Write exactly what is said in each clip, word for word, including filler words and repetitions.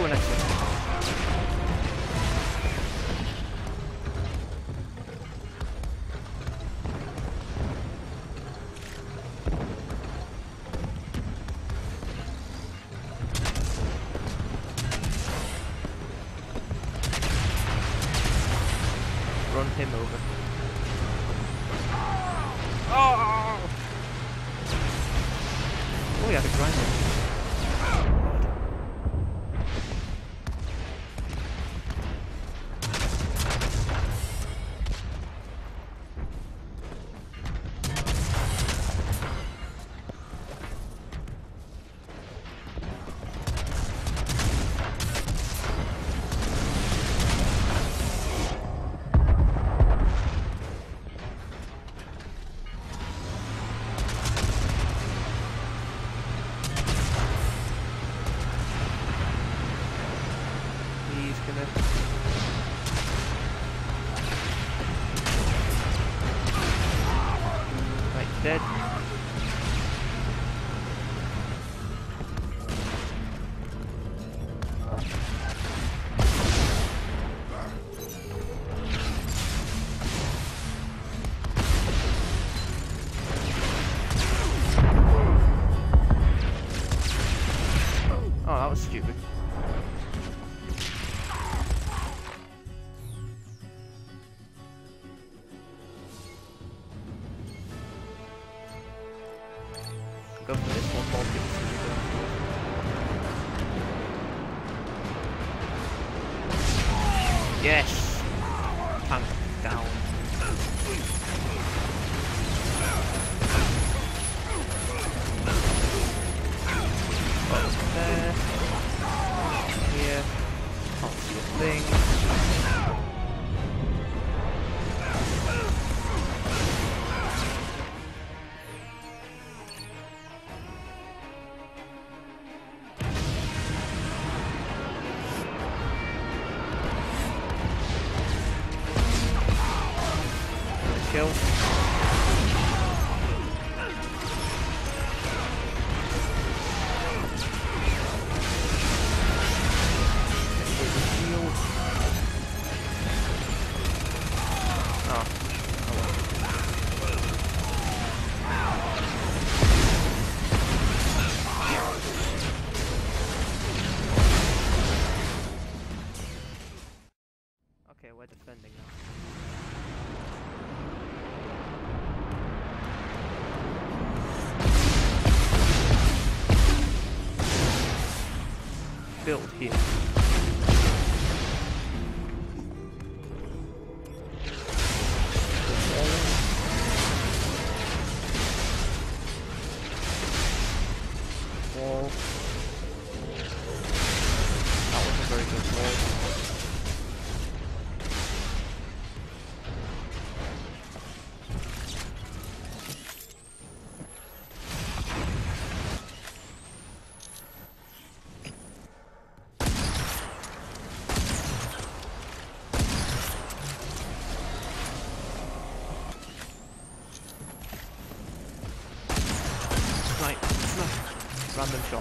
Anyone actually? Run him over. Oh! Oh, yeah, the grinder. Dead. Oh, that was stupid. Go for this one, ball people see me going for it. Yes! Tank down. Oh, there. Here. Can't see a thing. Kill. Okay, we're defending now. Build here. Wall. That was a very good wall. Right, random shot.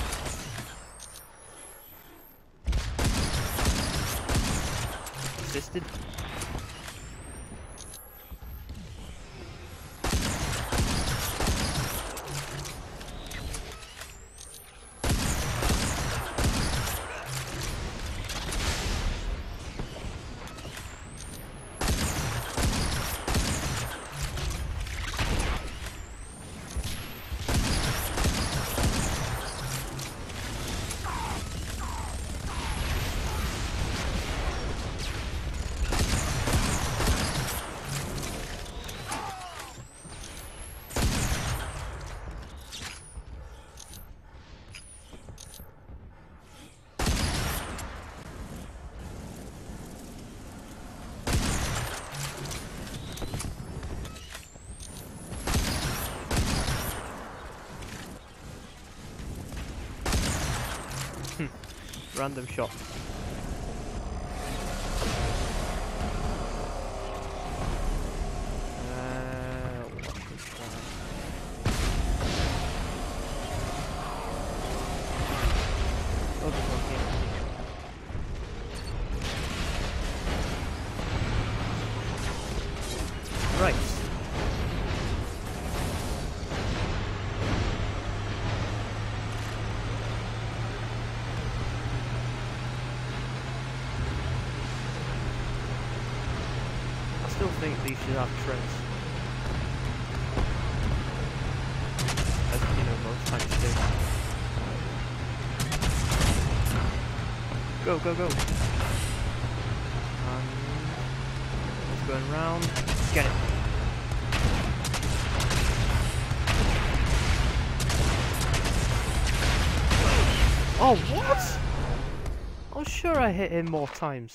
Assisted. Random shot. Uh, what is that? Oh, there's one here. Christ. I still think these should have treads. As you know, most times do. Go, go, go! Um, it's going round. Get it! Oh, what? I'm sure I hit him more times.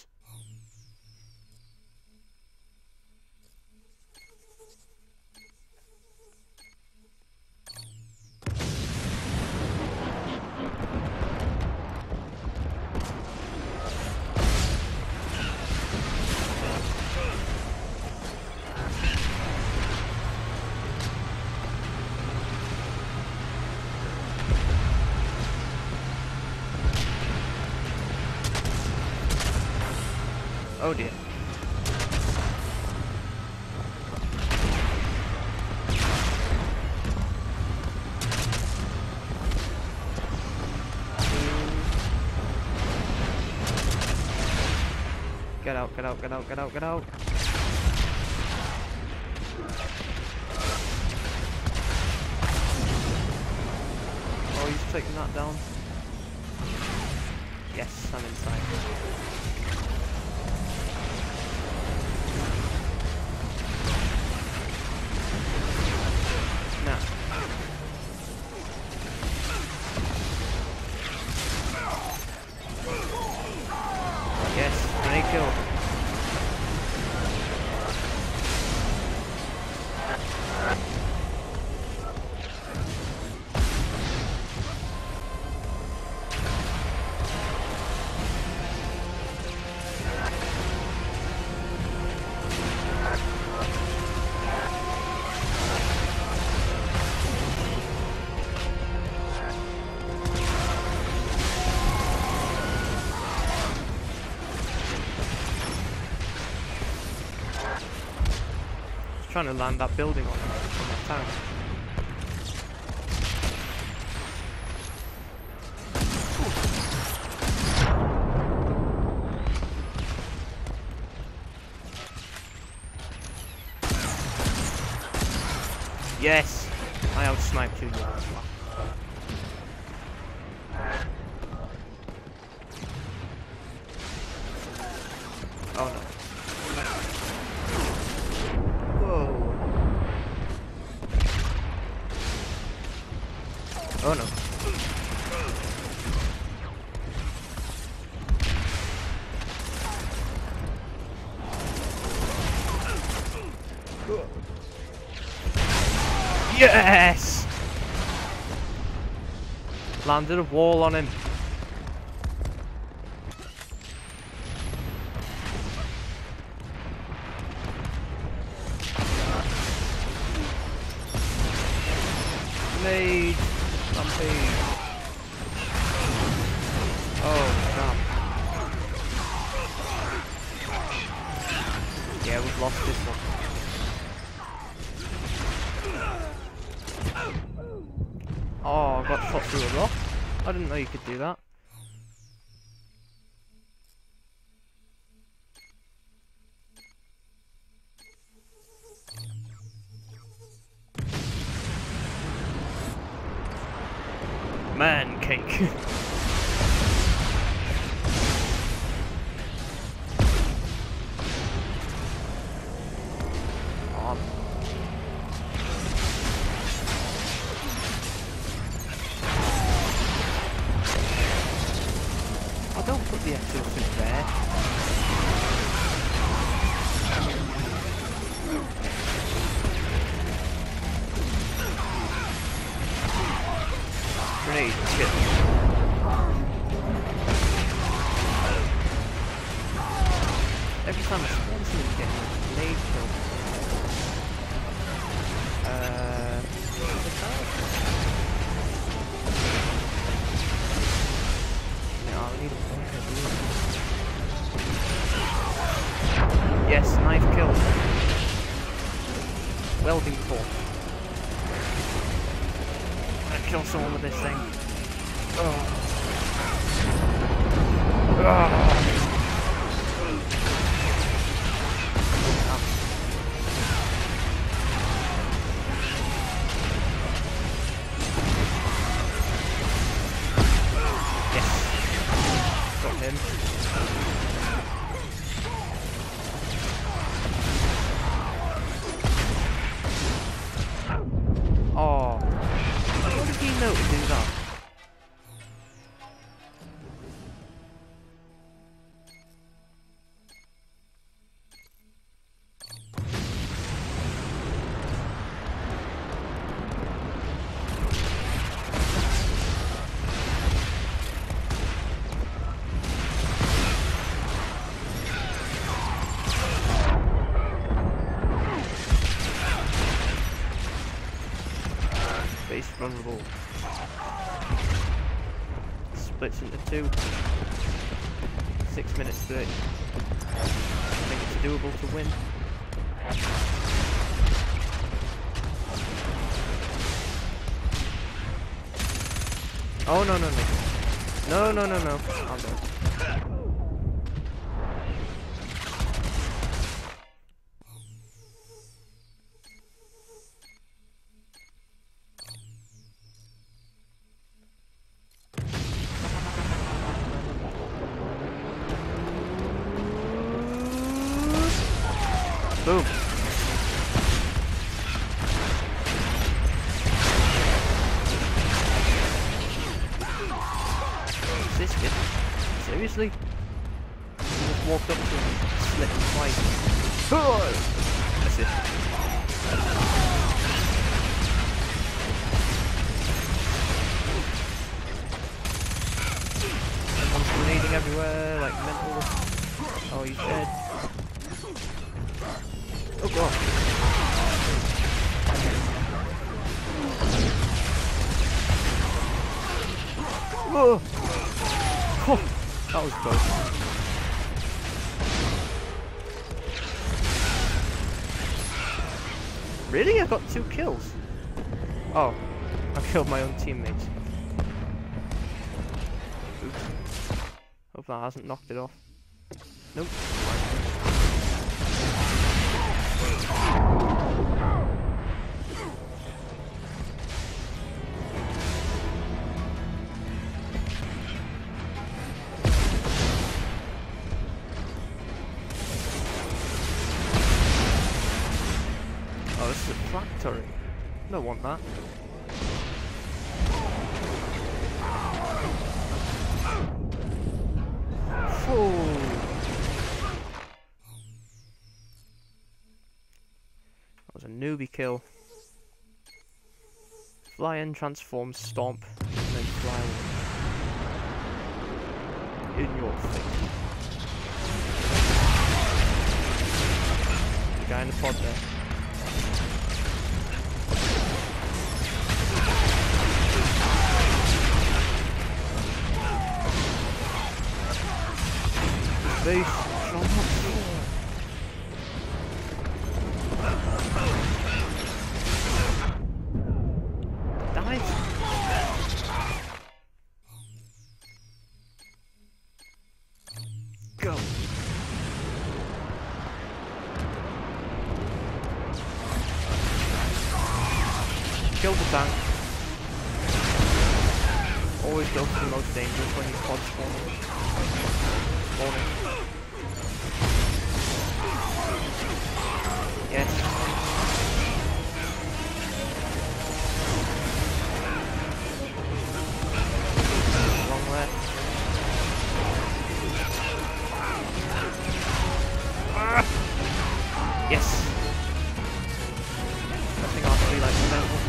Oh dear. Get out, get out, get out, get out, get out. Oh, he's taking that down. Yes, I'm inside. Now. Yes, grenade kill. Trying to land that building on, on that tank. Yes! I out-sniped you. Oh no. Oh no. Yes! Landed a wall on him. Grenade. Rampage. Oh, damn. Yeah, we've lost this one. Oh, I got shot through a rock. I didn't know you could do that. Man cake. um. I don't put the exosuit there. Grenade, shit. Every time I spawn something, get a grenade kill. Uh, what's that? No, I need a bunker, do Yes, knife kill. welding torch. I'm gonna kill someone with this thing. Oh. Ah. Him. Oh, how did he know to do that? Base vulnerable. Splits into two. Six minutes thirty. I think it's doable to win. Oh no no no. No no no no. I'll go. Boom. Is this it? Seriously? I just walked up to him and slipped him twice. That's it. Everyone's grenading everywhere, like mental. Oh, he's dead. Oh god. Whoa. Oh, that was close. Really? I got two kills? Oh, I killed my own teammates. Oops. Hope that hasn't knocked it off. Nope. Oh, this is a factory. Don't want that. Oh. That was a newbie kill. Fly in, transform, stomp, and then fly away. In your face. The guy in the pod there. Face. Nice. Go. Kill the tank. Always go for the most dangerous when you pod spawning. Spawning. Yes. Wrong left. Ah! Yes. Nothing else to be like metal.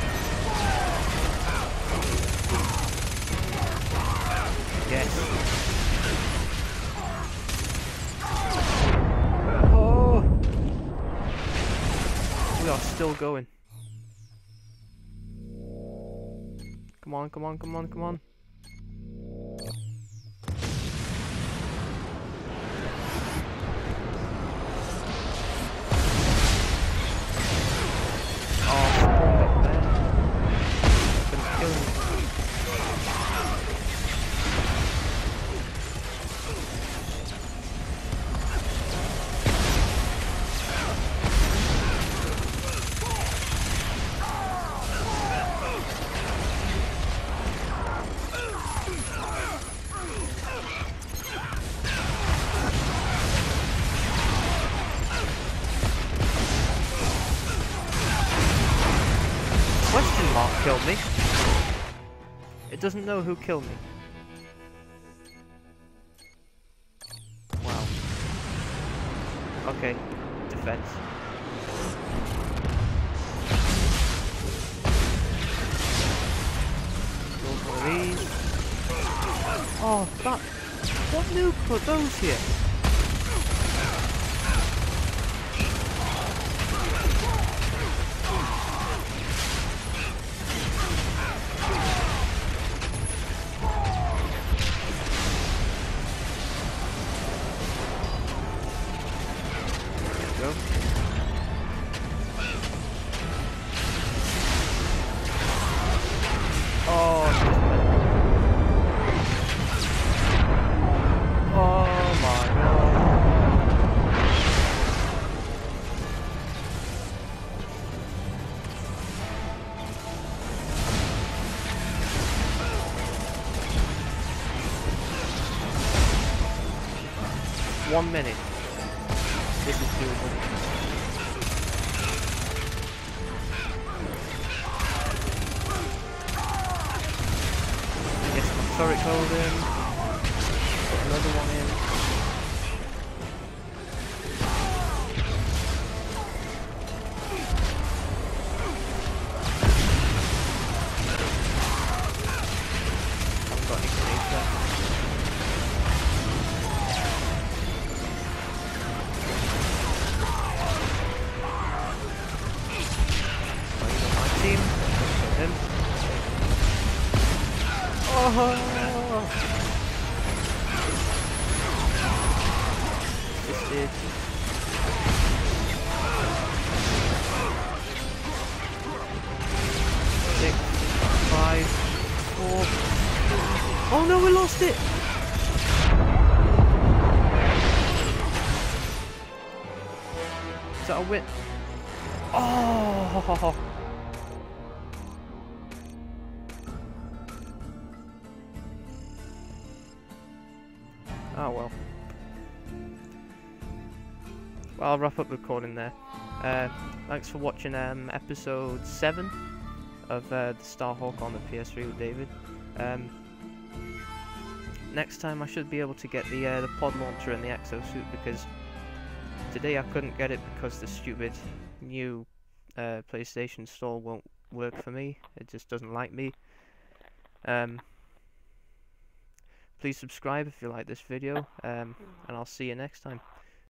Yes. We are still going. Come on, come on, come on, come on. can't kill me. It doesn't know who killed me. Wow. Okay, defense. One of these. Oh, that. What noob put those here? Go. Oh, oh my god. One minute. This is doable. Get some turret hold in. Put another one in. Haven't got any grenades left. Team. Him. Oh! Assisted. Six, five, four. Oh no, we lost it! Is that a win? Oh! Oh well. Well, I'll wrap up the recording there. Uh, thanks for watching um, episode seven of uh, the Starhawk on the P S three with David. Um, next time I should be able to get the uh, the pod launcher and the exosuit, because today I couldn't get it because the stupid new uh, PlayStation Store won't work for me. It just doesn't like me. Um, Please subscribe if you like this video, um, and I'll see you next time.